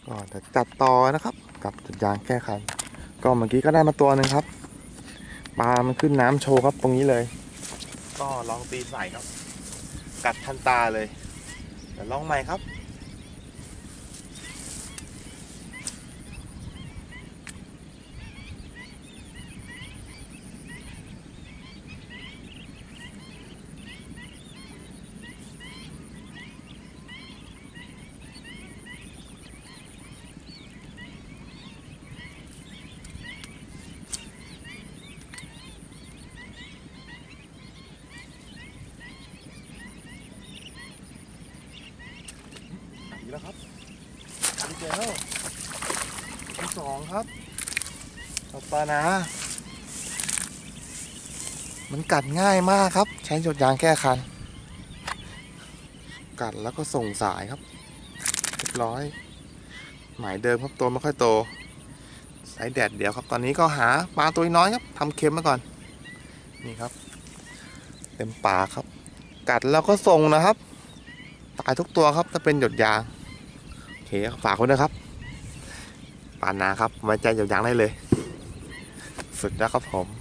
ก็จะจัดต่อนะครับกับจุดยางแก้คันก็เมื่อกี้ก็ได้มาตัวหนึ่งครับปลามันขึ้นน้ำโชว์ครับตรงนี้เลยก็ลองตีใส่ครับกัดทันตาเลยเดี๋ยวลองใหม่ครับอีกแล้วครับอีกแล้วที่สองครับปลานะมันกัดง่ายมากครับใช้จุดยางแก้คันกัดแล้วก็ส่งสายครับเรียบร้อยหมายเดิมครับตัวไม่ค่อยโตใช้แดดเดียวครับตอนนี้ก็หาปลาตัวน้อยครับทำเค็มมาก่อนนี่ครับเต็มปากครับกัดแล้วก็ส่งนะครับตายทุกตัวครับถ้าเป็นหยดยางโอเคฝากไว้นะครับปลานาครับไว้ใจหยดยางได้เลยฝึกแล้วครับผม